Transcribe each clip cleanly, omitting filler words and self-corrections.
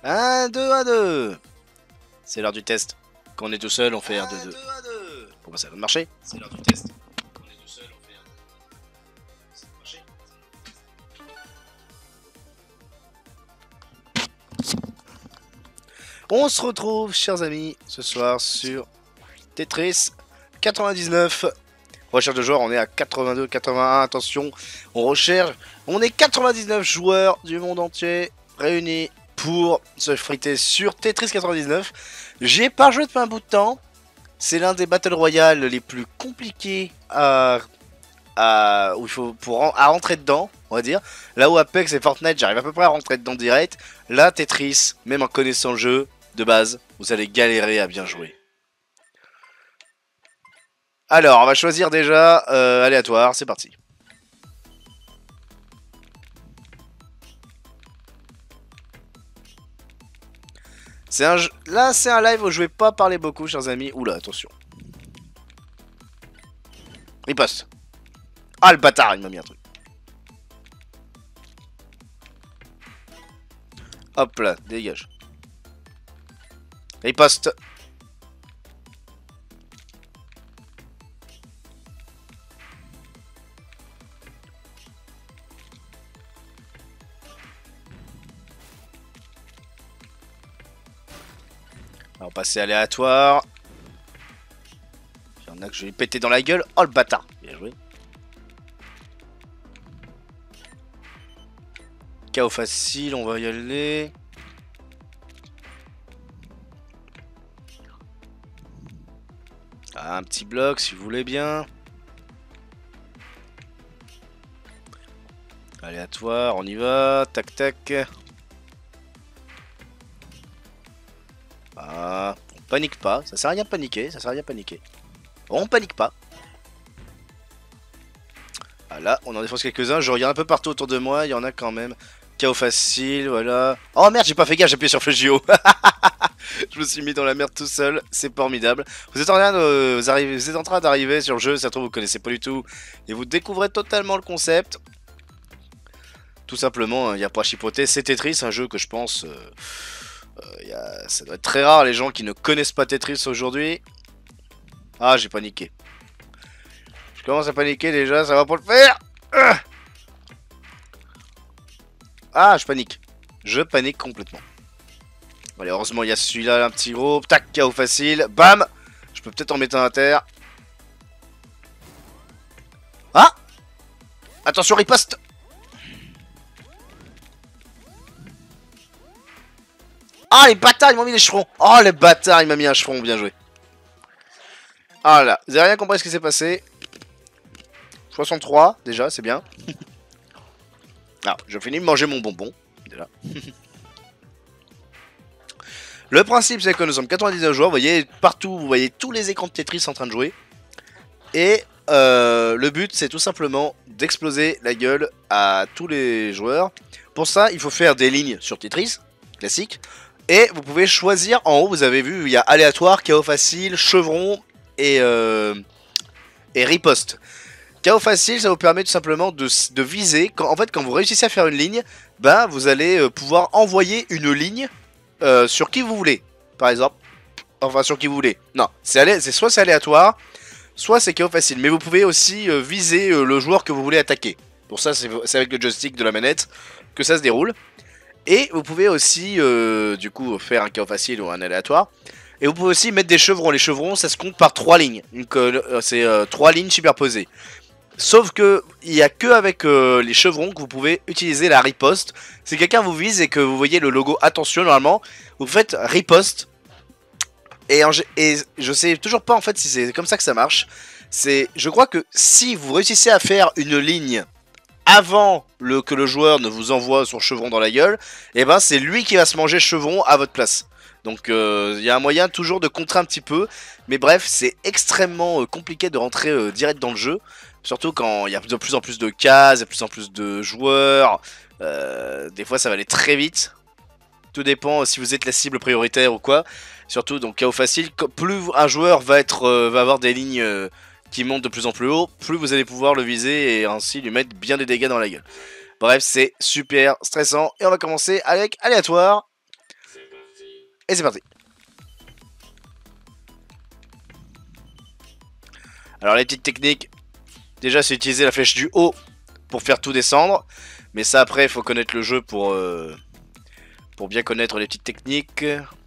1, 2, 1, 2. C'est l'heure du test. Quand on est tout seul, on fait R2, 2. Pour moi, ça va marcher. C'est l'heure du test. Quand on est tout seul, on fait R2, 2. Ça va marcher. On se retrouve, chers amis, ce soir sur Tetris 99. Recherche de joueurs, on est à 82, 81, attention, on recherche, on est 99 joueurs du monde entier réunis pour se friter sur Tetris 99. J'y ai pas joué depuis un bout de temps, c'est l'un des Battle Royale les plus compliqués où il faut à rentrer dedans, on va dire. Là où Apex et Fortnite, j'arrive à peu près à rentrer dedans direct. Là, Tetris, même en connaissant le jeu de base, vous allez galérer à bien jouer. Alors, on va choisir déjà aléatoire, c'est parti. Là, c'est un live où je vais pas parler beaucoup, chers amis. Oula, attention. Riposte. Ah, le bâtard, il m'a mis un truc. Hop là, dégage. Riposte. On va passer aléatoire. Il y en a que je vais péter dans la gueule. Oh le bâtard. Bien joué. Chaos facile, on va y aller. Ah, un petit bloc si vous voulez bien. Aléatoire, on y va. Tac tac. Ah, on panique pas, ça sert à rien de paniquer, ça sert à rien de paniquer. On panique pas. Ah là, on en défonce quelques-uns, je regarde un peu partout autour de moi, il y en a quand même. Chaos facile, voilà. Oh merde, j'ai pas fait gaffe, j'ai appuyé sur Flash JO. Je me suis mis dans la merde tout seul, c'est formidable. Vous êtes en train d'arriver sur le jeu, ça se trouve vous connaissez pas du tout. Et vous découvrez totalement le concept. Tout simplement, il n'y a pas à chipoter, c'est Tetris, un jeu que je pense... ça doit être très rare les gens qui ne connaissent pas Tetris aujourd'hui. Ah, j'ai paniqué. Je commence à paniquer déjà, ça va pas le faire. Ah, je panique. Je panique complètement. Allez, heureusement, il y a celui-là, un petit groupe. Tac, chaos facile. Bam. Je peux peut-être en mettre un à terre. Ah. Attention, riposte. Ah, les bâtards, ils m'ont mis des chevrons. Oh, les bâtards, il m'a mis un chevron, bien joué. Ah là, vous avez rien compris ce qui s'est passé. 63, déjà, c'est bien. Alors, je finis de manger mon bonbon, déjà. Le principe, c'est que nous sommes 99 joueurs. Vous voyez, partout, vous voyez tous les écrans de Tetris en train de jouer. Et le but, c'est tout simplement d'exploser la gueule à tous les joueurs. Pour ça, il faut faire des lignes sur Tetris, classique. Et vous pouvez choisir, en haut, vous avez vu, il y a aléatoire, chaos facile, chevron et riposte. Chaos facile, ça vous permet tout simplement de viser. En fait, quand vous réussissez à faire une ligne, ben, vous allez pouvoir envoyer une ligne sur qui vous voulez. Par exemple, enfin sur qui vous voulez. Non, soit c'est aléatoire, soit c'est chaos facile. Mais vous pouvez aussi viser le joueur que vous voulez attaquer. Pour ça, c'est avec le joystick de la manette que ça se déroule. Et vous pouvez aussi, du coup, faire un chaos facile ou un aléatoire. Et vous pouvez aussi mettre des chevrons. Les chevrons, ça se compte par 3 lignes. Donc, c'est 3 lignes superposées. Sauf que, il n'y a que avec les chevrons que vous pouvez utiliser la riposte. Si quelqu'un vous vise et que vous voyez le logo attention, normalement, vous faites riposte. Et je sais toujours pas, en fait, si c'est comme ça que ça marche. Je crois que si vous réussissez à faire une ligne avant que le joueur ne vous envoie son chevron dans la gueule, et ben c'est lui qui va se manger chevron à votre place. Donc il y a un moyen toujours de contrer un petit peu. Mais bref, c'est extrêmement compliqué de rentrer direct dans le jeu. Surtout quand il y a de plus en plus de cases, de plus en plus de joueurs. Des fois ça va aller très vite. Tout dépend si vous êtes la cible prioritaire ou quoi. Surtout donc chaos facile, plus un joueur va avoir des lignes qui montent de plus en plus haut, plus vous allez pouvoir le viser et ainsi lui mettre bien des dégâts dans la gueule. Bref, c'est super stressant et on va commencer avec aléatoire. Et c'est parti. Alors les petites techniques. Déjà c'est utiliser la flèche du haut pour faire tout descendre. Mais ça après il faut connaître le jeu pour bien connaître les petites techniques.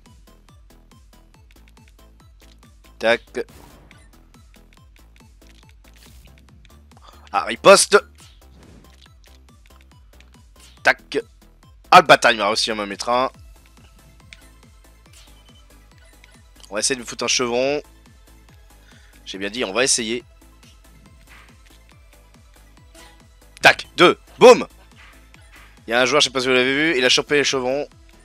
Tac. Ah, riposte. Tac. Ah, le bâtard, il m'a réussi à me mettre un. On va essayer de me foutre un chevron. J'ai bien dit, on va essayer. Tac, 2. Boum. Il y a un joueur, je sais pas si vous l'avez vu, il a chopé les chevrons.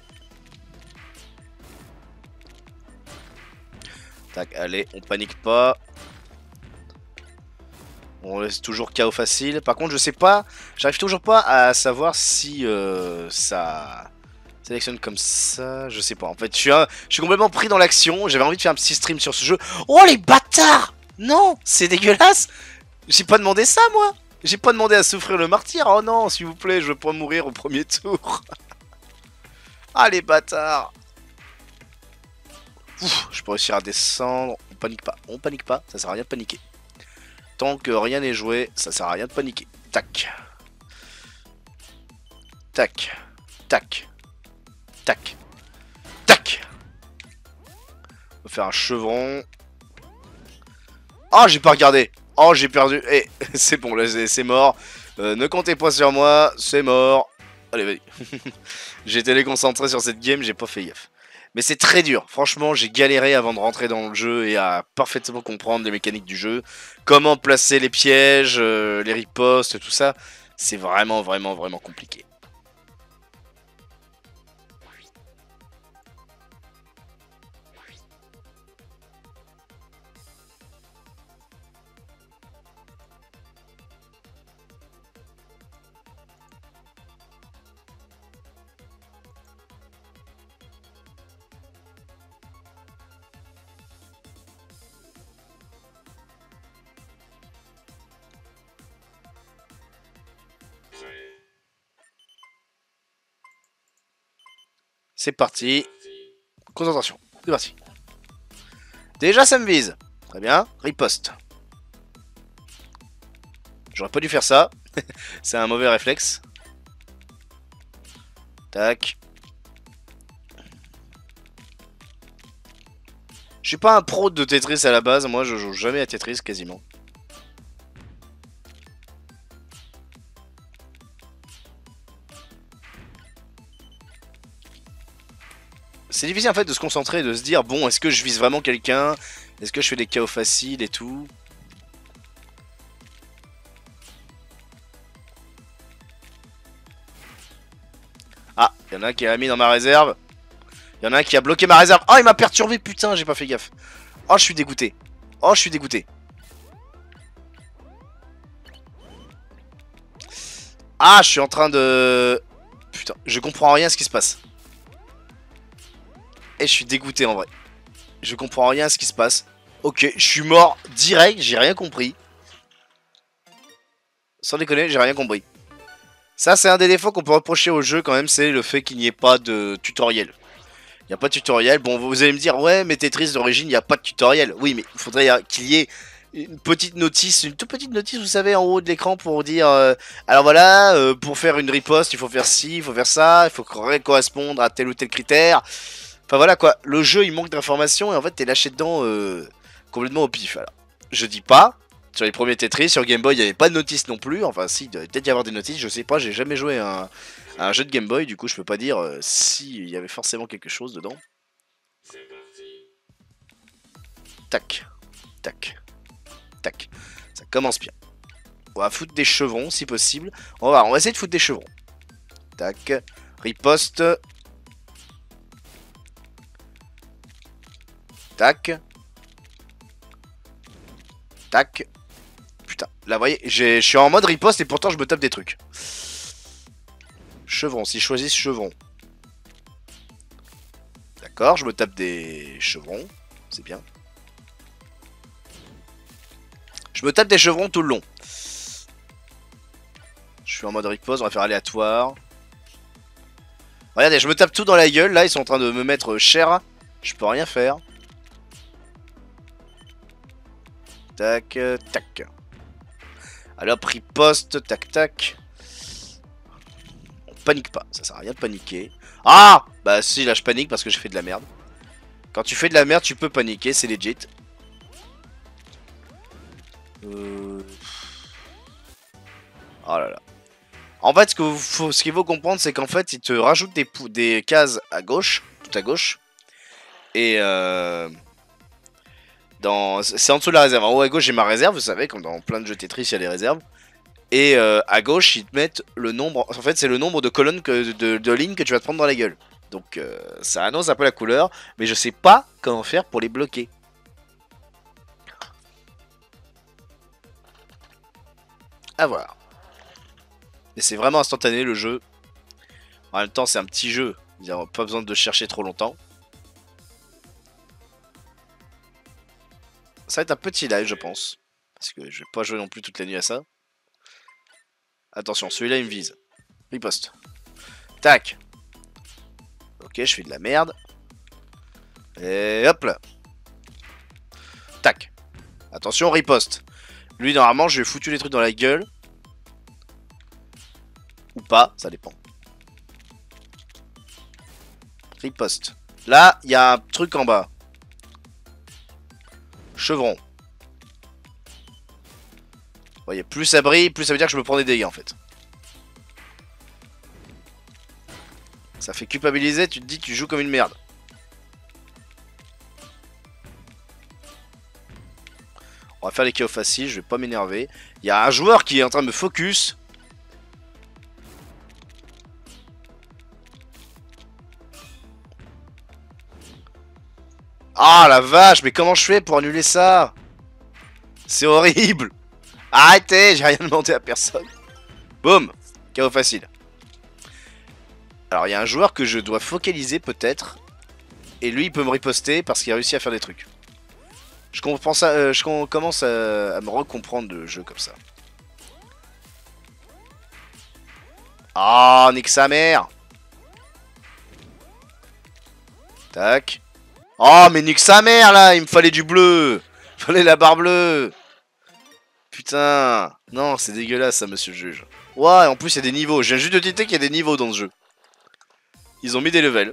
Tac, allez, on panique pas. On laisse toujours KO facile. Par contre, je sais pas, j'arrive toujours pas à savoir si ça sélectionne comme ça. Je sais pas. En fait, je suis complètement pris dans l'action. J'avais envie de faire un petit stream sur ce jeu. Oh les bâtards! Non, c'est dégueulasse. J'ai pas demandé ça, moi. J'ai pas demandé à souffrir le martyr. Oh non, s'il vous plaît, je veux pas mourir au premier tour. Ah les bâtards. Ouf, je peux réussir à descendre. On panique pas, ça sert à rien de paniquer. Tant que rien n'est joué, ça sert à rien de paniquer. Tac. Tac. Tac. Tac. Tac. On va faire un chevron. Oh, j'ai pas regardé. Oh, j'ai perdu. Eh, c'est bon, là, c'est mort. Ne comptez pas sur moi, c'est mort. Allez, vas-y. J'ai été déconcentré sur cette game, j'ai pas fait gaffe. Mais c'est très dur. Franchement, j'ai galéré avant de rentrer dans le jeu et à parfaitement comprendre les mécaniques du jeu. Comment placer les pièges, les ripostes, tout ça. C'est vraiment, vraiment, vraiment compliqué. C'est parti. Concentration. C'est parti. Déjà, ça me vise. Très bien. Riposte. J'aurais pas dû faire ça. C'est un mauvais réflexe. Tac. Je suis pas un pro de Tetris à la base. Moi, je joue jamais à Tetris quasiment. C'est difficile en fait de se concentrer et de se dire bon, est-ce que je vise vraiment quelqu'un? Est-ce que je fais des KO faciles et tout? Ah, il y en a un qui a mis dans ma réserve. Il y en a un qui a bloqué ma réserve. Oh, il m'a perturbé, putain, j'ai pas fait gaffe. Oh, je suis dégoûté. Oh, je suis dégoûté. Ah, je suis en train de... Putain, je comprends rien à ce qui se passe. Et je suis dégoûté en vrai. Je comprends rien à ce qui se passe. Ok, je suis mort direct, j'ai rien compris. Sans déconner, j'ai rien compris. Ça, c'est un des défauts qu'on peut reprocher au jeu quand même, c'est le fait qu'il n'y ait pas de tutoriel. Il n'y a pas de tutoriel. Bon, vous allez me dire, ouais, mais Tetris d'origine, il n'y a pas de tutoriel. Oui, mais il faudrait qu'il y ait une petite notice, une toute petite notice, vous savez, en haut de l'écran pour dire, alors voilà, pour faire une riposte, il faut faire ci, il faut faire ça, il faut correspondre à tel ou tel critère. Enfin voilà quoi, le jeu il manque d'informations et en fait t'es lâché dedans complètement au pif. Alors, je dis pas, sur les premiers Tetris, sur Game Boy il n'y avait pas de notice non plus, enfin si, il devait peut-être y avoir des notices, je sais pas, j'ai jamais joué à un jeu de Game Boy, du coup je peux pas dire si il y avait forcément quelque chose dedans. Tac, tac, tac, ça commence bien. On va foutre des chevrons si possible, on va essayer de foutre des chevrons. Tac, riposte. Tac. Tac. Putain, là vous voyez, je suis en mode riposte et pourtant je me tape des trucs. Chevron, si je choisis chevron. D'accord, je me tape des chevrons. C'est bien. Je me tape des chevrons tout le long. Je suis en mode riposte, on va faire aléatoire. Regardez, je me tape tout dans la gueule, là ils sont en train de me mettre cher. Je peux rien faire. Tac, tac. Alors, riposte, tac, tac. On panique pas, ça sert à rien de paniquer. Ah! Bah si, là je panique parce que j'ai fait de la merde. Quand tu fais de la merde, tu peux paniquer, c'est legit. Oh là là. En fait, ce qu'il faut comprendre, c'est qu'en fait, il te rajoute des cases à gauche, tout à gauche. Et c'est en dessous de la réserve. En haut à gauche, j'ai ma réserve, vous savez, comme dans plein de jeux Tetris, il y a les réserves. Et à gauche, ils te mettent le nombre. En fait, c'est le nombre de colonnes, de lignes que tu vas te prendre dans la gueule. Donc, ça annonce un peu la couleur, mais je sais pas comment faire pour les bloquer. À voir. Mais c'est vraiment instantané le jeu. En même temps, c'est un petit jeu. Il n'y a pas besoin de chercher trop longtemps. Ça va être un petit live, je pense. Parce que je vais pas jouer non plus toute la nuit à ça. Attention, celui-là, il me vise. Riposte. Tac. Ok, je fais de la merde. Et hop là. Tac. Attention, riposte. Lui, normalement, je lui ai foutu les trucs dans la gueule. Ou pas, ça dépend. Riposte. Là, il y a un truc en bas. Chevron. Vous voyez, plus ça brille, plus ça veut dire que je me prends des dégâts en fait. Ça fait culpabiliser, tu te dis que tu joues comme une merde. On va faire les KO faciles, je vais pas m'énerver. Il y a un joueur qui est en train de me focus. Ah la vache, mais comment je fais pour annuler ça? C'est horrible. Arrêtez, j'ai rien demandé à personne. Boum, KO facile. Alors il y a un joueur que je dois focaliser peut-être. Et lui il peut me riposter parce qu'il a réussi à faire des trucs. Je comprends ça, je commence à me recomprendre le jeu comme ça. Ah, nique sa mère. Tac. Oh, mais nique sa mère là, il me fallait du bleu. Il fallait la barre bleue. Putain. Non, c'est dégueulasse ça, monsieur le juge. Ouais, en plus il y a des niveaux. Je viens juste de titer qu'il y a des niveaux dans ce jeu. Ils ont mis des levels.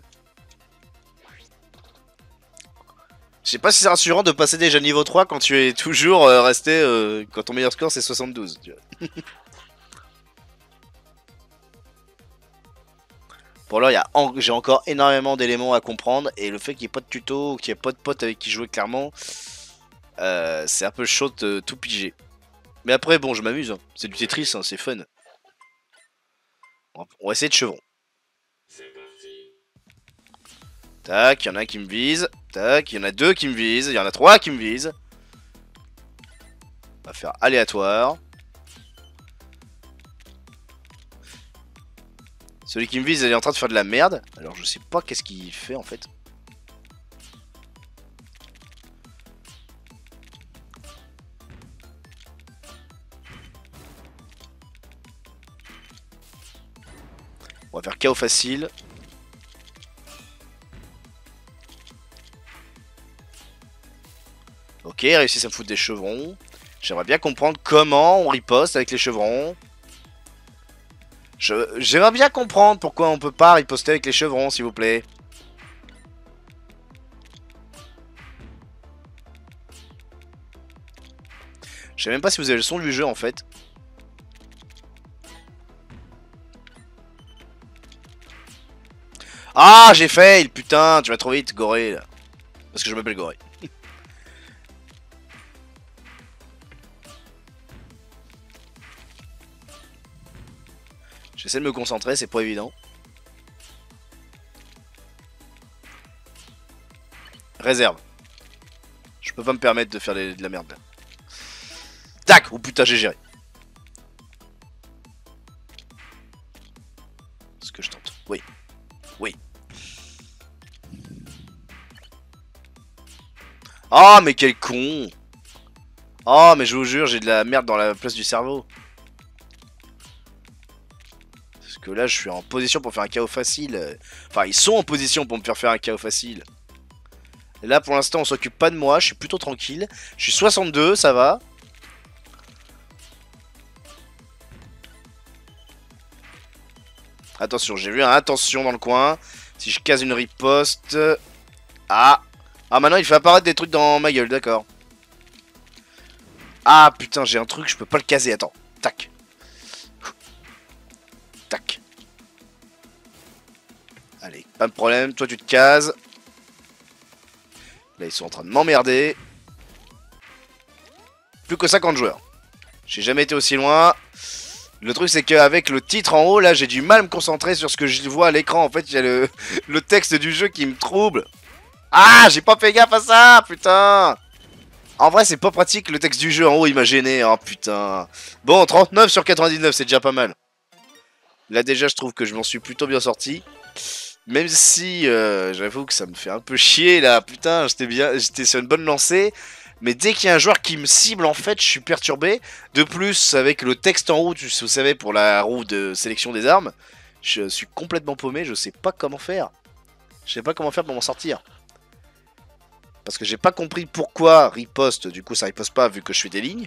Je sais pas si c'est rassurant de passer déjà niveau 3 quand tu es toujours resté... quand ton meilleur score c'est 72. Tu vois. Bon là, j'ai encore énormément d'éléments à comprendre. Et le fait qu'il n'y ait pas de tuto, qu'il n'y ait pas de potes avec qui jouer clairement... c'est un peu chaud de tout piger. Mais après, bon, je m'amuse. Hein. C'est du Tetris, hein, c'est fun. On va essayer de chevron. Tac, il y en a un qui me vise. Tac, il y en a deux qui me visent. Il y en a trois qui me visent. On va faire aléatoire. Celui qui me vise, il est en train de faire de la merde. Alors je sais pas qu'est-ce qu'il fait en fait. On va faire KO facile. Ok, réussi à me foutre des chevrons. J'aimerais bien comprendre comment on riposte avec les chevrons. J'aimerais bien comprendre pourquoi on peut pas riposter avec les chevrons, s'il vous plaît. Je sais même pas si vous avez le son du jeu en fait. Ah, j'ai fail, putain, tu vas trop vite, Goré. Là. Parce que je m'appelle Goré. J'essaie de me concentrer, c'est pas évident. Réserve. Je peux pas me permettre de faire de la merde là. Tac! Oh putain, j'ai géré. Ce que je tente. Oui. Oui. Oh, mais quel con! Oh, mais je vous jure, j'ai de la merde dans la place du cerveau. Parce que là, je suis en position pour faire un KO facile. Enfin, ils sont en position pour me faire un KO facile. Et là, pour l'instant, on s'occupe pas de moi. Je suis plutôt tranquille. Je suis 62, ça va. Attention, j'ai vu un attention dans le coin. Si je case une riposte... Ah. Ah, maintenant, il fait apparaître des trucs dans ma gueule, d'accord. Ah, putain, j'ai un truc, je peux pas le caser. Attends. Tac. Tac. Allez, pas de problème. Toi, tu te cases. Là, ils sont en train de m'emmerder. Plus que 50 joueurs. J'ai jamais été aussi loin. Le truc, c'est qu'avec le titre en haut, là, j'ai du mal à me concentrer sur ce que je vois à l'écran. En fait, il y a le texte du jeu qui me trouble. Ah, j'ai pas fait gaffe à ça, putain. En vrai, c'est pas pratique, le texte du jeu en haut, il m'a gêné. Oh, putain. Bon, 39 sur 99, c'est déjà pas mal. Là, déjà, je trouve que je m'en suis plutôt bien sorti. Même si, j'avoue que ça me fait un peu chier, là. Putain, j'étais sur une bonne lancée. Mais dès qu'il y a un joueur qui me cible, en fait, je suis perturbé. De plus, avec le texte en haut, vous savez, pour la roue de sélection des armes, je suis complètement paumé, je sais pas comment faire. Je sais pas comment faire pour m'en sortir. Parce que j'ai pas compris pourquoi riposte, du coup ça riposte pas vu que je fais des lignes.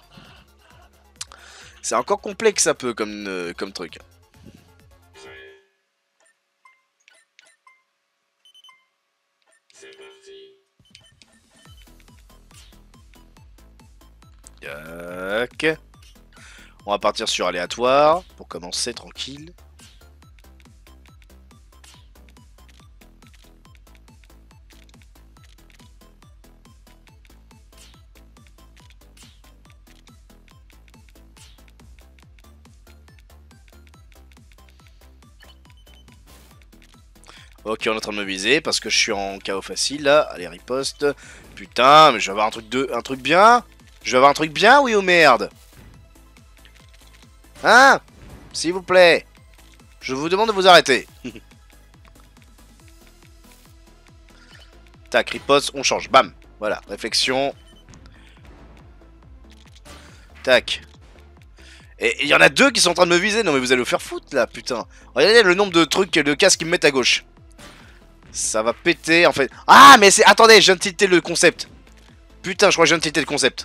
C'est encore complexe un peu comme truc. Tac. On va partir sur aléatoire pour commencer tranquille. Ok, on est en train de me viser parce que je suis en KO facile là. Allez, riposte. Putain, mais je vais avoir un truc bien. Je vais avoir un truc bien, oui ou merde? Hein? S'il vous plaît. Je vous demande de vous arrêter. Tac, riposte, on change. Bam. Voilà, réflexion. Tac. Et il y en a deux qui sont en train de me viser. Non mais vous allez vous faire foutre là, putain. Regardez le nombre de trucs, de casques qu'ils me mettent à gauche. Ça va péter en fait. Ah mais c'est... Attendez, je viens de tilter le concept. Putain, je crois que je viens de tilter le concept.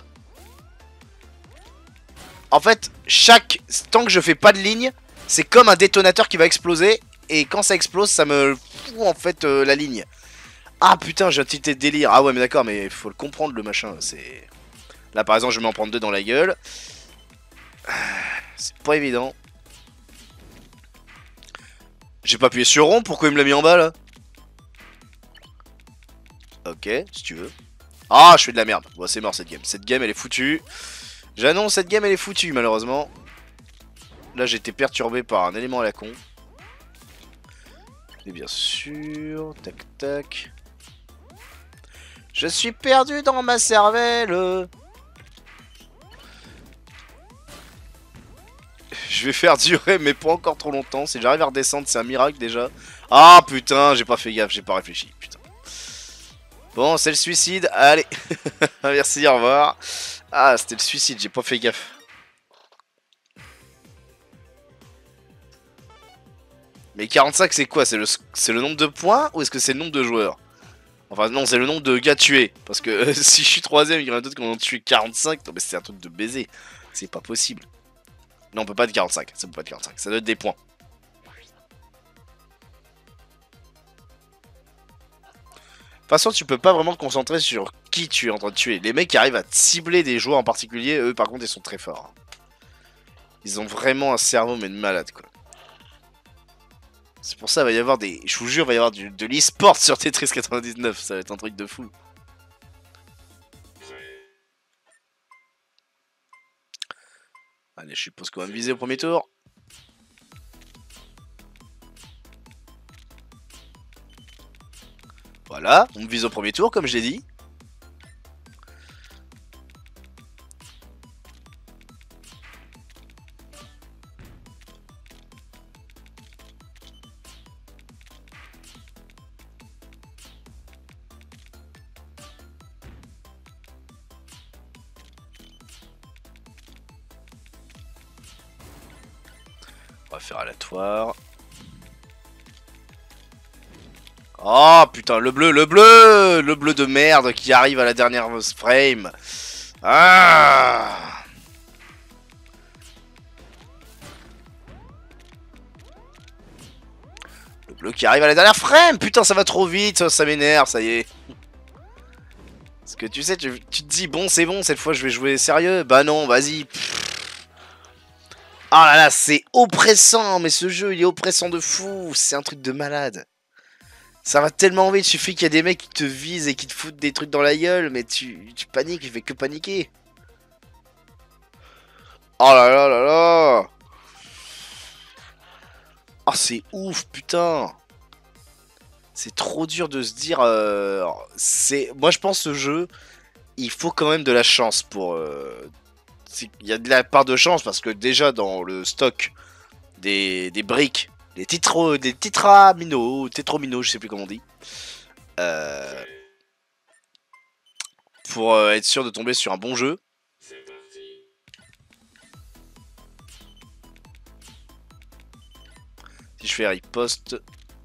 En fait, tant que je fais pas de ligne, c'est comme un détonateur qui va exploser. Et quand ça explose, ça me fout en fait la ligne. Ah putain, j'ai un tilté de délire. Ah ouais mais d'accord, mais il faut le comprendre le machin. C'est... Là par exemple, je vais m'en prendre deux dans la gueule. C'est pas évident. J'ai pas appuyé sur rond, pourquoi il me l'a mis en bas là? Ok, si tu veux. Ah, je fais de la merde. Bon, c'est mort cette game. Cette game, elle est foutue. J'annonce, cette game, elle est foutue, malheureusement. Là, j'ai été perturbé par un élément à la con. Et bien sûr, tac, tac. Je suis perdu dans ma cervelle. Je vais faire durer, mais pas encore trop longtemps. Si j'arrive à redescendre, c'est un miracle déjà. Ah, putain, j'ai pas fait gaffe, j'ai pas réfléchi. Putain. Bon, c'est le suicide. Allez. Merci, au revoir. Ah, c'était le suicide, j'ai pas fait gaffe. Mais 45, c'est quoi? C'est le nombre de points ou est-ce que c'est le nombre de joueurs? Enfin, non, c'est le nombre de gars tués. Parce que si je suis troisième, il y en a d'autres qui en ont tué 45. Non, mais c'est un truc de baiser. C'est pas possible. Non, on peut pas être 45. Ça peut pas être 45. Ça doit être des points. De toute façon, tu peux pas vraiment te concentrer sur qui tu es en train de tuer. Les mecs qui arrivent à cibler des joueurs en particulier, eux, par contre, ils sont très forts. Ils ont vraiment un cerveau, mais de malade, quoi. C'est pour ça, il va y avoir des... Je vous jure, il va y avoir de l'e-sport sur Tetris 99. Ça va être un truc de fou. Allez, je suppose qu'on va me viser au premier tour. Voilà, on me vise au premier tour, comme je l'ai dit. On va faire aléatoire. Oh putain, le bleu, le bleu! Le bleu de merde qui arrive à la dernière frame. Ah! Le bleu qui arrive à la dernière frame! Putain, ça va trop vite, ça m'énerve, ça y est. Parce que tu sais, tu te dis, bon, c'est bon, cette fois je vais jouer sérieux. Bah non, vas-y. Ah là là, c'est oppressant, mais ce jeu, il est oppressant de fou. C'est un truc de malade. Ça va tellement vite, il suffit qu'il y a des mecs qui te visent et qui te foutent des trucs dans la gueule, mais tu paniques, il fait que paniquer. Oh là là là là! Oh, c'est ouf, putain! C'est trop dur de se dire. Moi, je pense ce jeu, il faut quand même de la chance pour. Il y a de la part de chance parce que déjà dans le stock des briques, des tétraminos, je sais plus comment on dit. euh, pour être sûr de tomber sur un bon jeu. Si je fais riposte,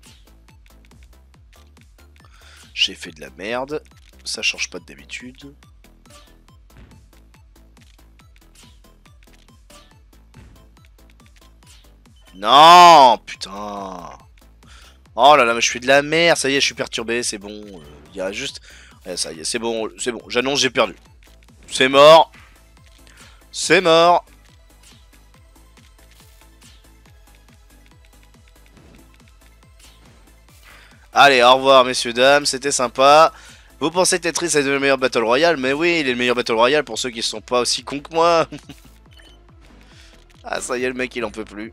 j'ai fait de la merde. Ça change pas d'habitude. Non, putain. Oh là là, mais je fais de la merde. Ça y est, je suis perturbé. C'est bon. Il y a juste. Ouais, ça y est, c'est bon. C'est bon. J'annonce, j'ai perdu. C'est mort. C'est mort. Allez, au revoir, messieurs, dames. C'était sympa. Vous pensez que Tetris est le meilleur Battle Royale? Mais oui, il est le meilleur Battle Royale pour ceux qui sont pas aussi cons que moi. Ah, ça y est, le mec, il en peut plus.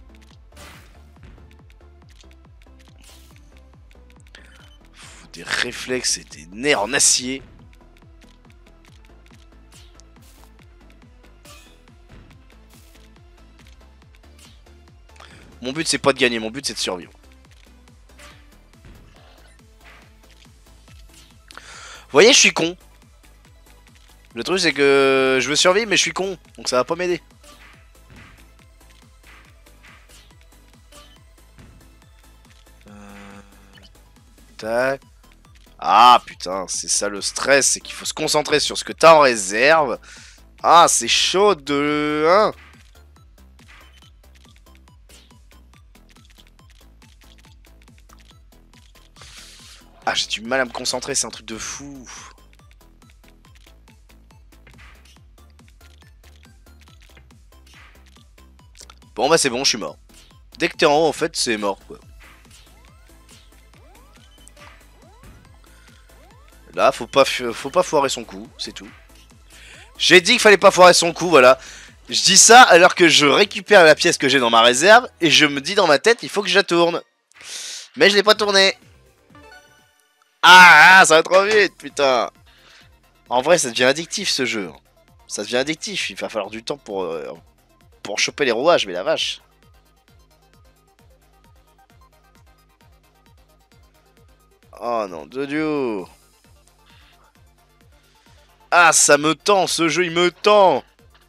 Des réflexes et des nerfs en acier. Mon but, c'est pas de gagner, mon but, c'est de survivre. Vous voyez, je suis con. Le truc, c'est que je veux survivre, mais je suis con. Donc ça va pas m'aider. Tac. Ah putain, c'est ça le stress, c'est qu'il faut se concentrer sur ce que t'as en réserve. Ah, c'est chaud de... Hein. Ah, j'ai du mal à me concentrer, c'est un truc de fou. Bon bah c'est bon, je suis mort. Dès que t'es en haut, en fait, c'est mort, quoi. Là, faut pas foirer son coup, c'est tout. J'ai dit qu'il fallait pas foirer son coup, voilà. Je dis ça alors que je récupère la pièce que j'ai dans ma réserve et je me dis dans ma tête, il faut que je la tourne. Mais je l'ai pas tournée. Ah, ça va trop vite, putain. En vrai, ça devient addictif ce jeu. Ça devient addictif, il va falloir du temps pour choper les rouages, mais la vache. Oh non, de Dieu. Ah, ça me tend, ce jeu, il me tend.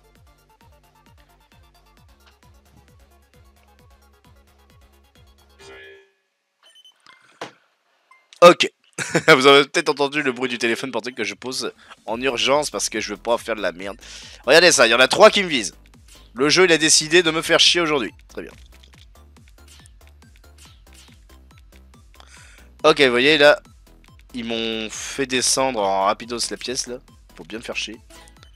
Ok. Vous avez peut-être entendu le bruit du téléphone pour dire que je pose en urgence parce que je veux pas faire de la merde. Regardez ça, il y en a 3 qui me visent. Le jeu, il a décidé de me faire chier aujourd'hui. Très bien. Ok, vous voyez là, ils m'ont fait descendre en rapidos la pièce là, pour bien me faire chier.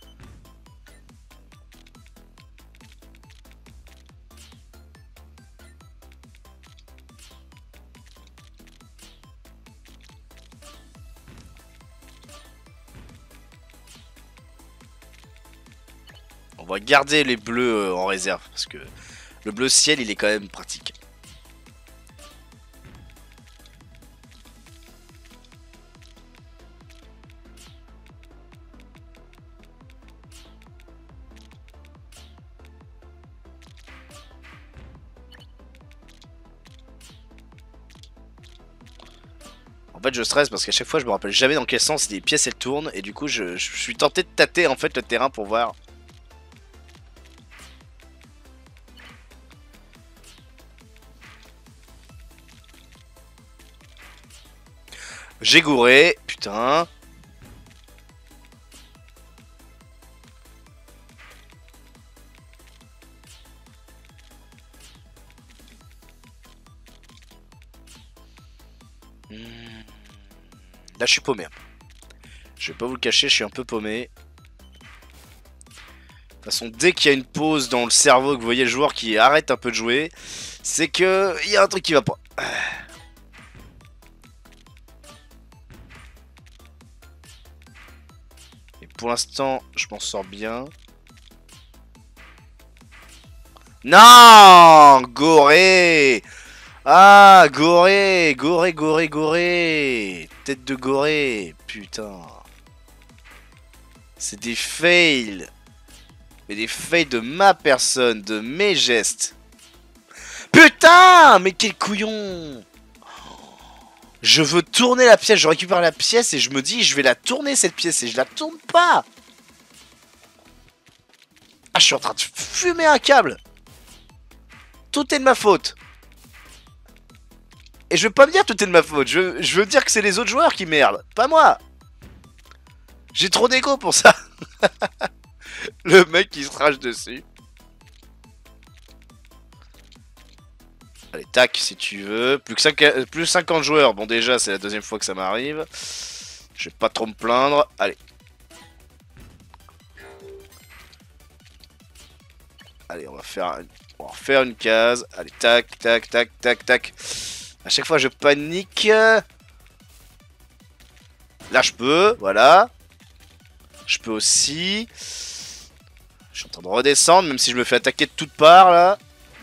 On va garder les bleus en réserve parce que le bleu ciel il est quand même pratique. En fait je stresse parce qu'à chaque fois je me rappelle jamais dans quel sens les pièces elles tournent et du coup je suis tenté de tâter en fait le terrain pour voir. J'ai gouré, putain. Là, je suis paumé. Je vais pas vous le cacher, je suis un peu paumé. De toute façon, dès qu'il y a une pause dans le cerveau, que vous voyez le joueur qui arrête un peu de jouer, c'est que il y a un truc qui va pas. Et pour l'instant, je m'en sors bien. Non, Goré. Ah, Goré, Goré, Goré, Goré. Tête de Goré, putain. C'est des fails. Mais des fails de ma personne, de mes gestes. Putain, mais quel couillon. Je veux tourner la pièce, je récupère la pièce et je me dis je vais la tourner cette pièce et je la tourne pas. Ah, je suis en train de fumer un câble. Tout est de ma faute. Et je veux pas me dire tout est de ma faute, je veux dire que c'est les autres joueurs qui merdent, pas moi. J'ai trop d'égo pour ça. Le mec qui se rage dessus. Allez, tac, si tu veux. Plus 50 joueurs. Bon, déjà, c'est la deuxième fois que ça m'arrive. Je vais pas trop me plaindre. Allez. Allez, on va faire une case. Allez, tac, tac, tac, tac, tac. À chaque fois, je panique. Là, je peux. Voilà. Je peux aussi. Je suis en train de redescendre, même si je me fais attaquer de toutes parts, là.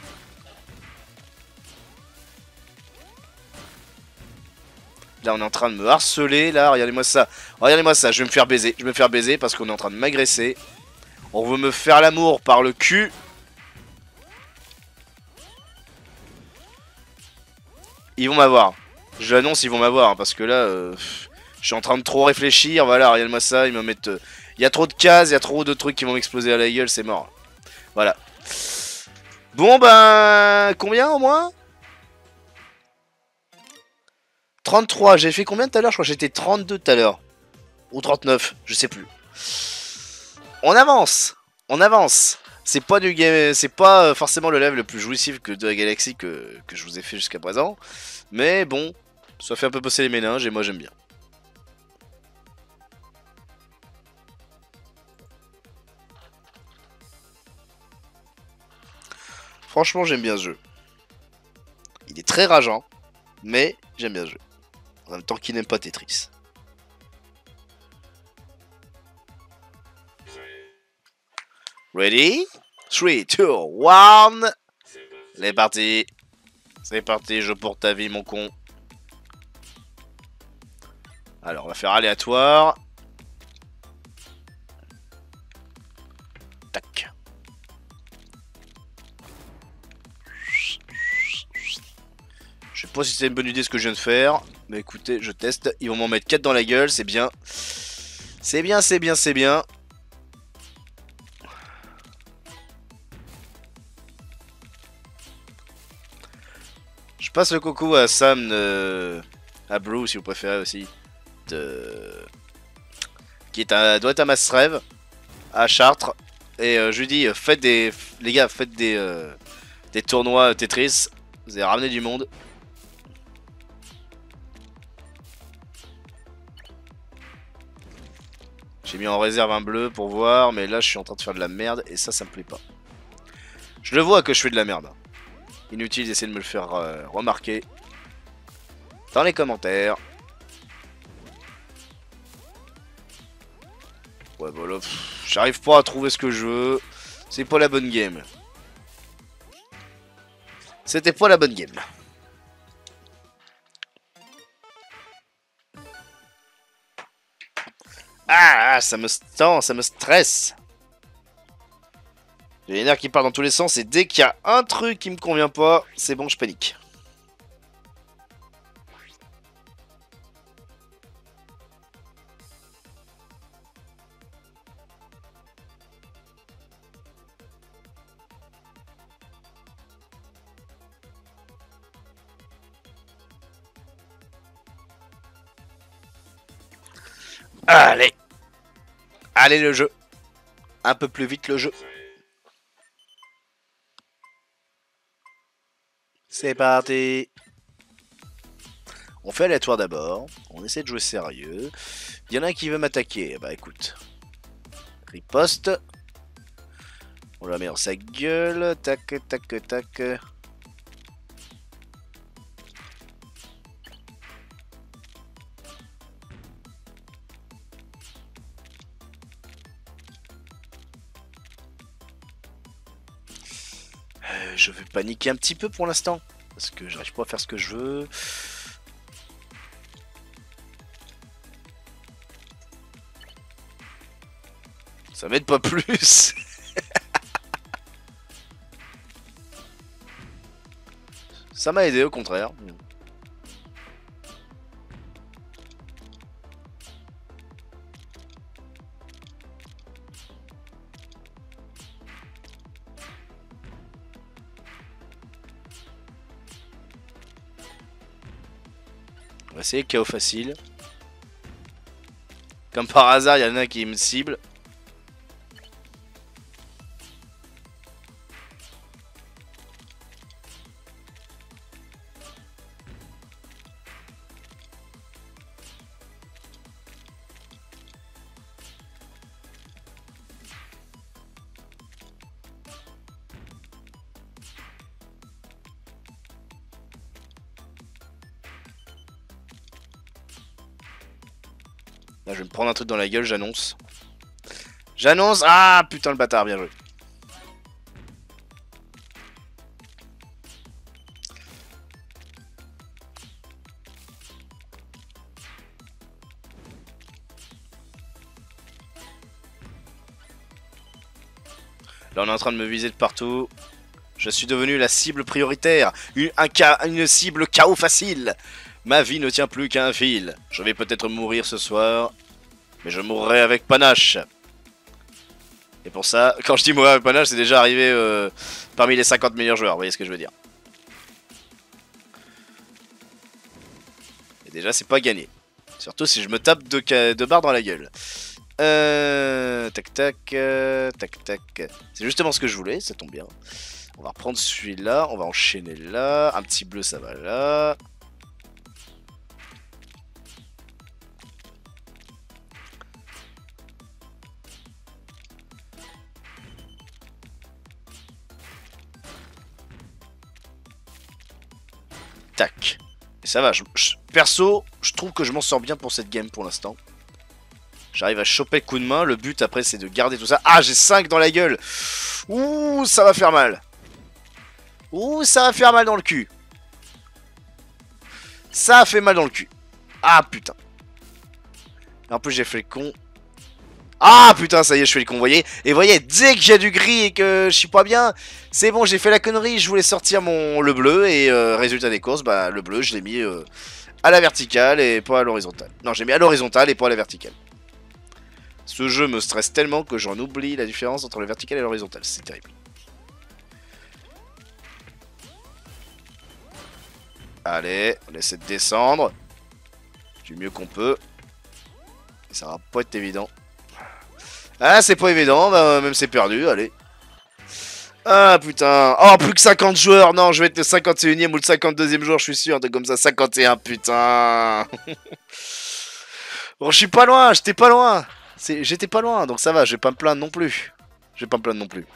Là, on est en train de me harceler, là. Regardez-moi ça. Regardez-moi ça. Je vais me faire baiser. Je vais me faire baiser parce qu'on est en train de m'agresser. On veut me faire l'amour par le cul. Ils vont m'avoir. Je l'annonce, ils vont m'avoir. Hein, parce que là, je suis en train de trop réfléchir. Voilà, regardez-moi ça. Ils me mettent... Il y a trop de cases, il y a trop de trucs qui vont m'exploser à la gueule. C'est mort. Voilà. Bon, ben... Combien, au moins 33. J'ai fait combien tout à l'heure? Je crois que j'étais 32 tout à l'heure. Ou 39. Je sais plus. On avance. On avance. C'est pas du game, c'est pas forcément le level le plus jouissif que de la galaxie que je vous ai fait jusqu'à présent. Mais bon, ça fait un peu bosser les méninges et moi j'aime bien. Franchement, j'aime bien ce jeu. Il est très rageant, mais j'aime bien ce jeu. En même temps qu'il n'aime pas Tetris. Ready? 3, 2, 1. C'est parti. C'est parti, je pour ta vie, mon con. Alors, on va faire aléatoire. Tac. Je sais pas si c'est une bonne idée ce que je viens de faire. Mais écoutez, je teste. Ils vont m'en mettre 4 dans la gueule, c'est bien. C'est bien, c'est bien, c'est bien. Je passe le coucou à Sam, à Brew si vous préférez aussi. Qui est doit être à Mastrève, à Chartres. Et je lui dis, faites des... Les gars, faites des tournois Tetris. Vous avez ramené du monde. J'ai mis en réserve un bleu pour voir, mais là je suis en train de faire de la merde et ça me plaît pas. Je le vois que je fais de la merde. Inutile d'essayer de me le faire remarquer dans les commentaires. Ouais, voilà, j'arrive pas à trouver ce que je veux. C'est pas la bonne game. C'était pas la bonne game. Ah, ça me tend, ça me stresse. J'ai les nerfs qui partent dans tous les sens et dès qu'il y a un truc qui me convient pas, c'est bon, je panique. Allez. Allez le jeu. Un peu plus vite le jeu. C'est parti. On fait aléatoire d'abord. On essaie de jouer sérieux. Il y en a un qui veut m'attaquer. Bah écoute. Riposte. On la met dans sa gueule. Tac, tac, tac. Je vais paniquer un petit peu pour l'instant. Parce que j'arrive pas à faire ce que je veux. Ça m'aide pas plus. Ça m'a aidé au contraire. On va essayer chaos facile. Comme par hasard, il y en a qui me cible. Là, je vais me prendre un truc dans la gueule, j'annonce. J'annonce. Ah putain, le bâtard, bien joué. Là, on est en train de me viser de partout. Je suis devenu la cible prioritaire. Une cible chaos facile. Ma vie ne tient plus qu'à un fil. Je vais peut-être mourir ce soir. Mais je mourrai avec panache. Et pour ça, quand je dis mourir avec panache, c'est déjà arrivé parmi les 50 meilleurs joueurs. Vous voyez ce que je veux dire. Et déjà, c'est pas gagné. Surtout si je me tape deux barres dans la gueule. Tac tac. Tac tac. C'est justement ce que je voulais, ça tombe bien. On va reprendre celui-là, on va enchaîner là. Un petit bleu, ça va là. Tac. Et ça va, perso, je trouve que je m'en sors bien pour cette game pour l'instant. J'arrive à choper le coup de main, le but après c'est de garder tout ça. Ah, j'ai 5 dans la gueule. Ouh, ça va faire mal. Ouh, ça va faire mal dans le cul. Ça a fait mal dans le cul. Ah putain. En plus j'ai fait le con. Ah putain, ça y est, je fais le con, vous voyez. Et vous voyez, dès que j'ai du gris et que je suis pas bien, c'est bon, j'ai fait la connerie. Je voulais sortir le bleu et résultat des courses, bah le bleu je l'ai mis à la verticale et pas à l'horizontale. Non, j'ai mis à l'horizontale et pas à la verticale. Ce jeu me stresse tellement que j'en oublie la différence entre le vertical et l'horizontal. C'est terrible. Allez, on essaie de descendre. Du mieux qu'on peut. Et ça va pas être évident. Ah, c'est pas évident, bah même c'est perdu, allez. Ah putain. Oh, plus que 50 joueurs. Non, je vais être le 51e ou le 52e joueur, je suis sûr. De comme ça, 51, putain. Bon, je suis pas loin, j'étais pas loin. J'étais pas loin, donc ça va, je vais pas me plaindre non plus. Je vais pas me plaindre non plus.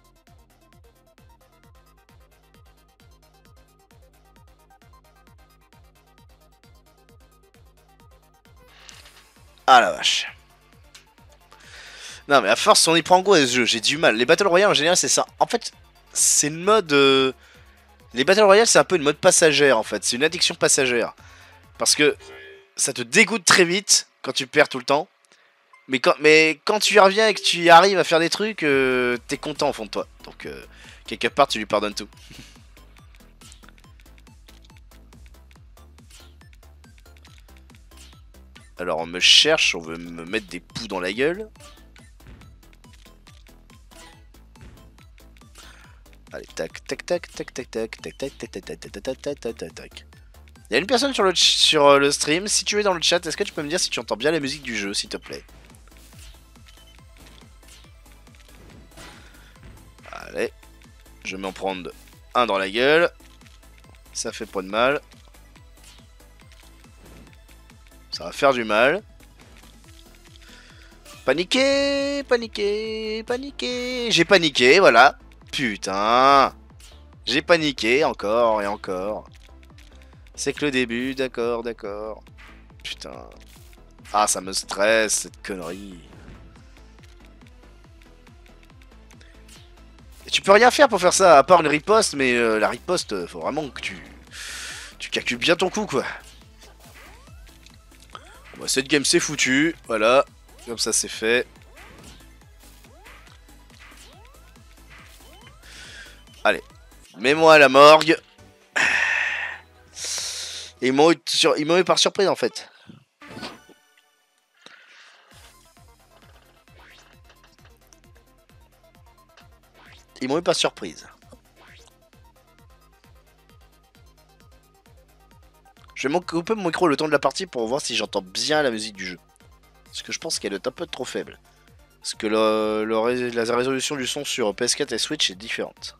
Ah la vache. Non mais à force on y prend goût à ce jeu, j'ai du mal. Les Battle Royale en général c'est ça. En fait, c'est une mode... Les Battle Royale c'est un peu une mode passagère en fait. C'est une addiction passagère. Parce que ça te dégoûte très vite quand tu perds tout le temps. Mais quand tu y reviens et que tu arrives à faire des trucs, t'es content au fond de toi. Donc, quelque part, tu lui pardonnes tout. Alors, on me cherche, on veut me mettre des poux dans la gueule. Allez, tac, tac, tac, tac, tac, tac, tac, tac, tac, tac, tac, tac, tac, tac, tac. Il y a une personne sur le stream. Si tu es dans le chat, est-ce que tu peux me dire si tu entends bien la musique du jeu, s'il te plaît? Allez. Je vais m'en prendre un dans la gueule. Ça fait pas de mal. Ça va faire du mal. Paniquer, paniquer, paniquer. J'ai paniqué, voilà. Putain. J'ai paniqué encore et encore. C'est que le début, d'accord, d'accord. Putain. Ah, ça me stresse, cette connerie. Et tu peux rien faire pour faire ça, à part une riposte, mais la riposte, faut vraiment que tu calcules bien ton coup, quoi. Bon, bah, cette game, c'est foutu, voilà. Comme ça, c'est fait. Allez. Mets-moi à la morgue. Et ils m'ont eu par surprise, en fait. Ils m'ont eu par surprise. Je vais couper mon micro le temps de la partie pour voir si j'entends bien la musique du jeu. Parce que je pense qu'elle est un peu trop faible. Parce que la résolution du son sur PS4 et Switch est différente.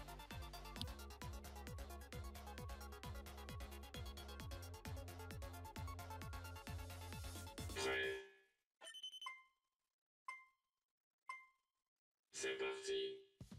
C'est parti.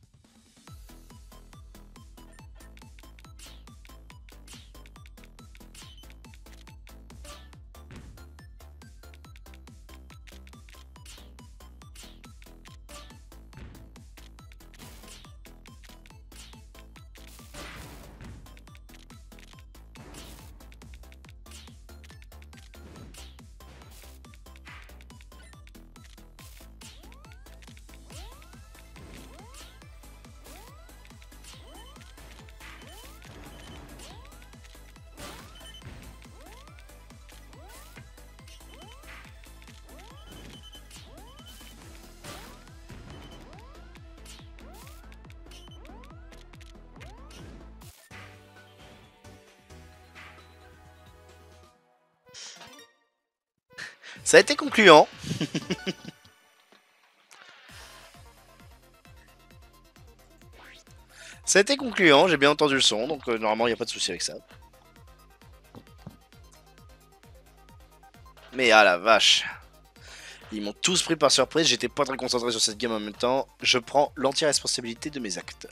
Ça a été concluant. Ça a été concluant, j'ai bien entendu le son, donc normalement il n'y a pas de souci avec ça. Mais ah la vache. Ils m'ont tous pris par surprise, j'étais pas très concentré sur cette game en même temps. Je prends l'entière responsabilité de mes actes.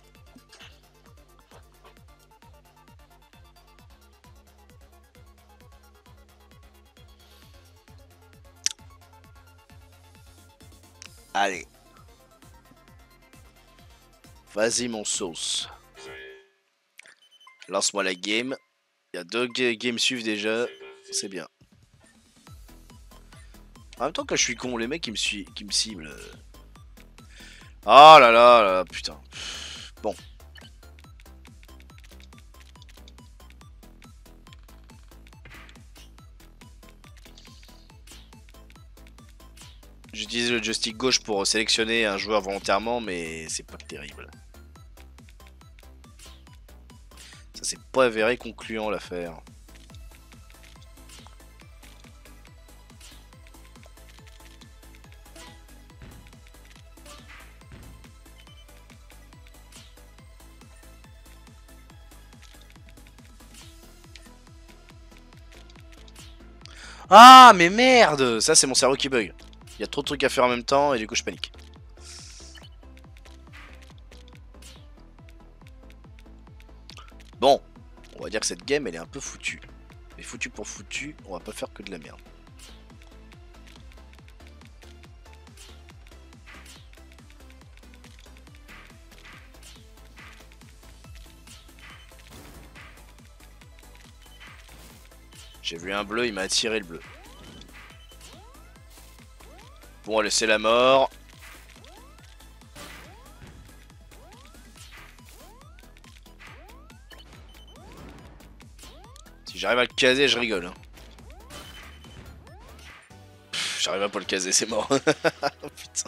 Allez. Vas-y mon sauce. Lance-moi la game. Il y a 2 games suivent déjà. C'est bien. En même temps que je suis con, les mecs qui me ciblent. Oh là là là, putain. Bon. J'utilise le joystick gauche pour sélectionner un joueur volontairement, mais c'est pas terrible. Ça s'est pas avéré concluant l'affaire. Ah mais merde. Ça c'est mon cerveau qui bug. Il y a trop de trucs à faire en même temps et du coup je panique. Bon, on va dire que cette game elle est un peu foutue. Mais foutu pour foutu, on va pas faire que de la merde. J'ai vu un bleu, il m'a attiré le bleu. Bon, allez, c'est la mort. Si j'arrive à le caser, je rigole. Hein. J'arrive à pas le caser, c'est mort. Putain.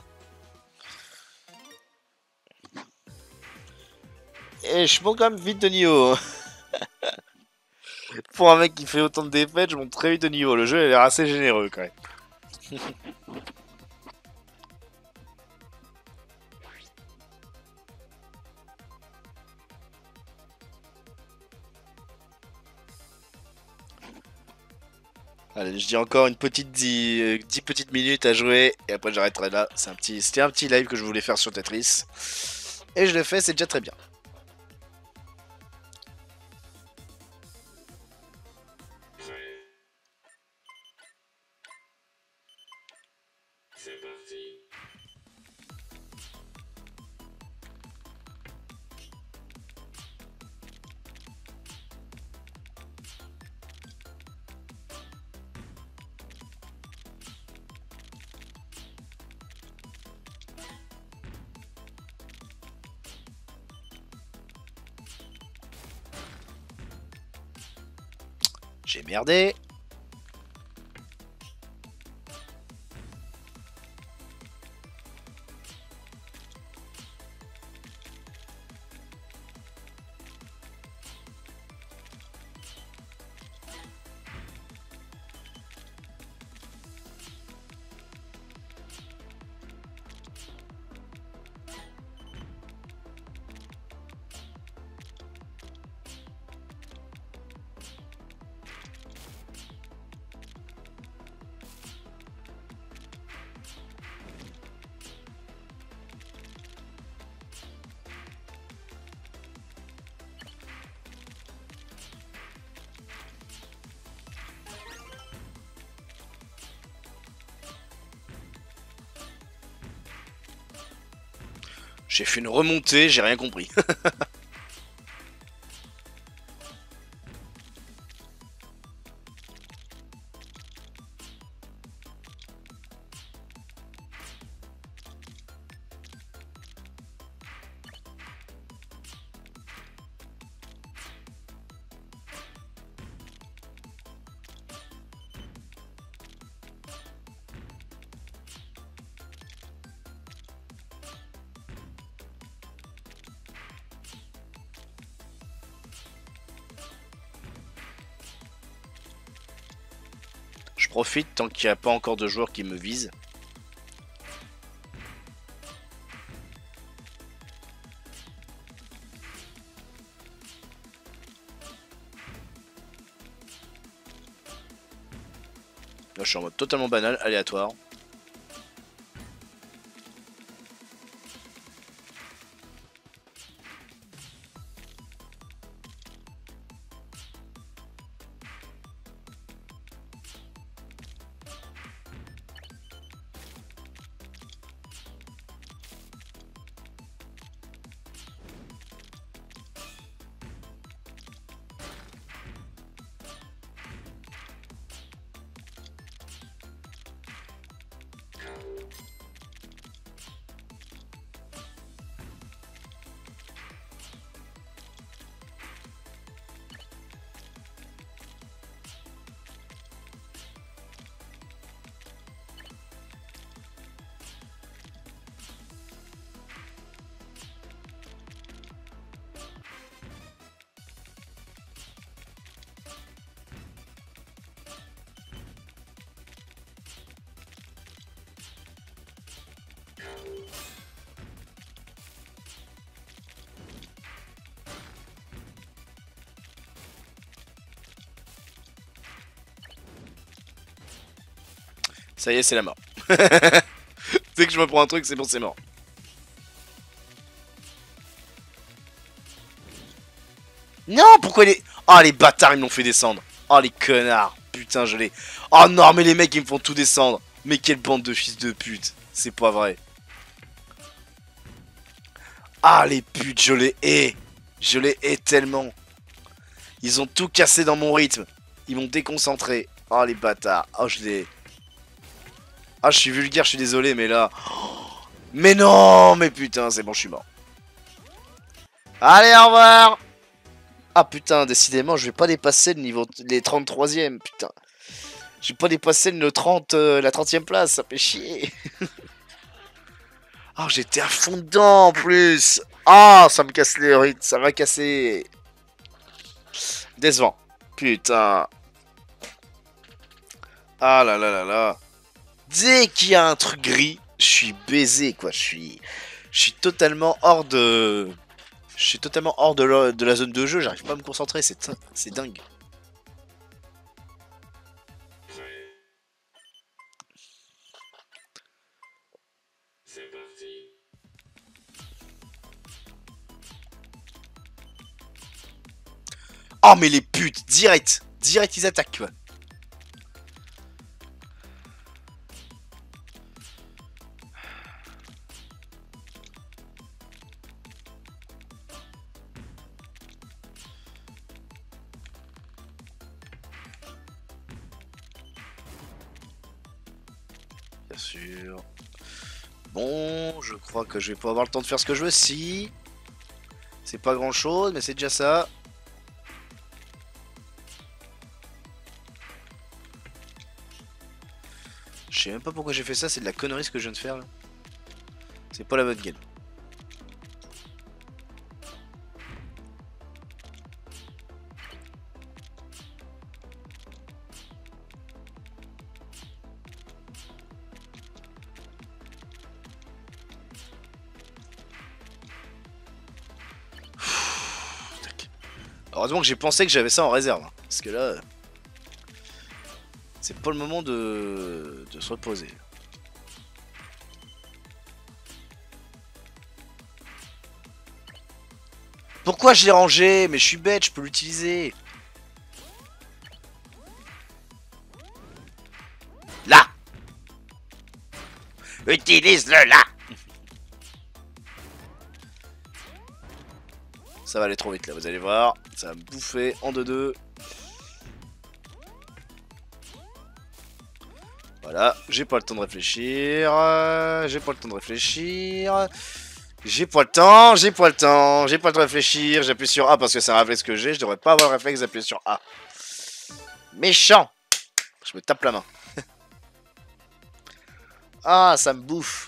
Et je monte quand même vite de niveau. Pour un mec qui fait autant de défaites, je monte très vite de niveau. Le jeu a l'air assez généreux quand même. Allez, je dis encore une petite 10 petites minutes à jouer et après j'arrêterai là. C'était un petit live que je voulais faire sur Tetris. Et je le fais, c'est déjà très bien. Prêt. C'est parti. J'ai merdé. J'ai fait une remontée, j'ai rien compris. Je profite tant qu'il n'y a pas encore de joueurs qui me visent. Là, je suis en mode totalement banal, aléatoire. Ça y est, c'est la mort. Dès que je me prends un truc, c'est bon, c'est mort. Non, pourquoi les... Ah, les bâtards, ils m'ont fait descendre. Oh, les connards. Putain, je l'ai... Oh non, mais les mecs, ils me font tout descendre. Mais quelle bande de fils de pute. C'est pas vrai. Ah, les putes, je les hais. Je les hais tellement. Ils ont tout cassé dans mon rythme. Ils m'ont déconcentré. Oh, les bâtards. Oh, je les... Ah, je suis vulgaire, je suis désolé, mais là... Mais non, mais putain, c'est bon, je suis mort. Allez, au revoir. Ah putain, décidément, je vais pas dépasser le niveau... les 33e, putain. Je vais pas dépasser le 30, la 30e place, ça fait chier. Ah, j'étais à fond dedans, en plus. Ah, ça me casse les rythmes, ça m'a cassé. Décevant. Putain. Ah là là là là. Dès qu'il y a un truc gris, je suis baisé quoi. Je suis totalement hors de... Je suis totalement hors de la zone de jeu, j'arrive pas à me concentrer, c'est dingue. Prêt. C'est parti. Oh mais les putes, direct ils attaquent quoi. Bien sûr. Bon, je crois que je vais pas avoir le temps de faire ce que je veux. Si. C'est pas grand chose, mais c'est déjà ça. Je sais même pas pourquoi j'ai fait ça, c'est de la connerie ce que je viens de faire là. C'est pas la bonne game. Heureusement que j'ai pensé que j'avais ça en réserve. Hein, parce que là... C'est pas le moment de se reposer. Pourquoi je l'ai rangé? Mais je suis bête, je peux l'utiliser. Là. Utilise-le là. Ça va aller trop vite là, vous allez voir. Ça va me bouffer en 2-2. Voilà, j'ai pas le temps de réfléchir. J'ai pas le temps de réfléchir. J'ai pas le temps, j'ai pas le temps, j'ai pas le temps de réfléchir. J'appuie sur A parce que c'est un réflexe que j'ai. Je devrais pas avoir le réflexe d'appuyer sur A. Méchant. Je me tape la main. Ah, ça me bouffe.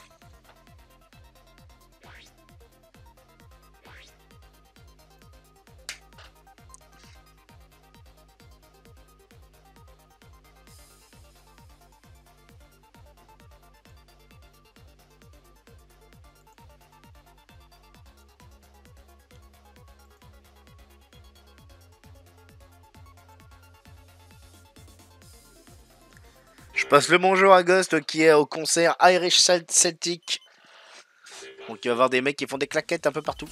Je passe le bonjour à Ghost qui est au concert Irish Celtic. Donc il va y avoir des mecs qui font des claquettes un peu partout.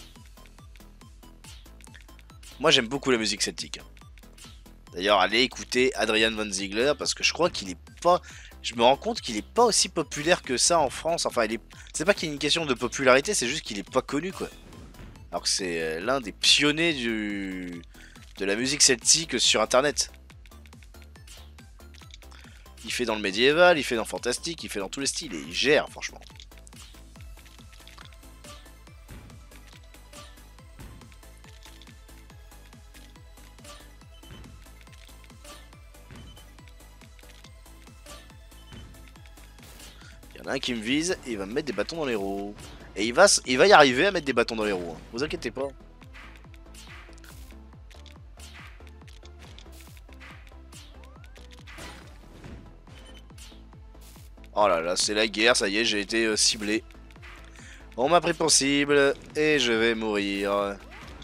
Moi j'aime beaucoup la musique celtique. D'ailleurs allez écouter Adrian Van Ziegler parce que je crois qu'il est pas... Je me rends compte qu'il est pas aussi populaire que ça en France. Enfin c'est pas qu'il y a une question de popularité, c'est juste qu'il est pas connu quoi. Alors que c'est l'un des pionniers de la musique celtique sur internet. Il fait dans le médiéval, il fait dans fantastique, il fait dans tous les styles et il gère franchement. Il y en a un qui me vise et il va me mettre des bâtons dans les roues. Et il va y arriver à mettre des bâtons dans les roues. Hein. Vous inquiétez pas. Oh là là, c'est la guerre, ça y est, j'ai été ciblé. On m'a pris pour cible et je vais mourir.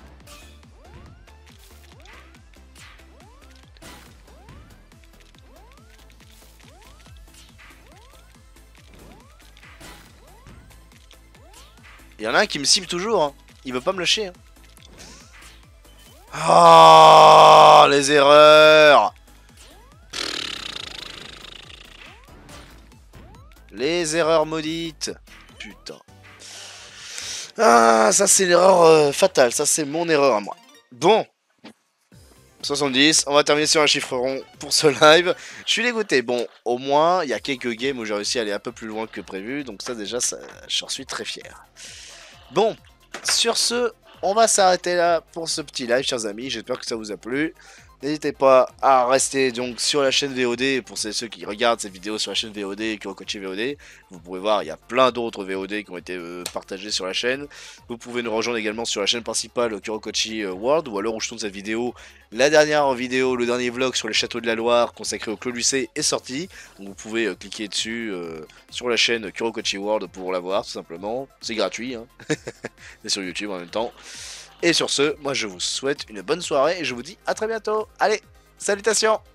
Il y en a un qui me cible toujours, hein. Il veut pas me lâcher. Hein. Oh, les erreurs. Les erreurs maudites. Putain. Ah, ça c'est l'erreur fatale. Ça c'est mon erreur à moi. Bon. 70, on va terminer sur un chiffre rond pour ce live. Je suis dégoûté. Bon, au moins, il y a quelques games où j'ai réussi à aller un peu plus loin que prévu. Donc ça déjà, j'en suis très fier. Bon, sur ce, on va s'arrêter là pour ce petit live, chers amis. J'espère que ça vous a plu. N'hésitez pas à rester donc sur la chaîne VOD pour ceux qui regardent ces vidéos sur la chaîne VOD, Kurokochi VOD. Vous pouvez voir, il y a plein d'autres VOD qui ont été partagés sur la chaîne. Vous pouvez nous rejoindre également sur la chaîne principale Kurokochi World, ou alors où je tourne cette vidéo. La dernière vidéo, le dernier vlog sur les châteaux de la Loire consacré au Clos Lucé est sorti. Donc vous pouvez cliquer dessus sur la chaîne Kurokochi World pour la voir tout simplement. C'est gratuit, hein. C'est sur YouTube en même temps. Et sur ce, moi je vous souhaite une bonne soirée et je vous dis à très bientôt. Allez, salutations!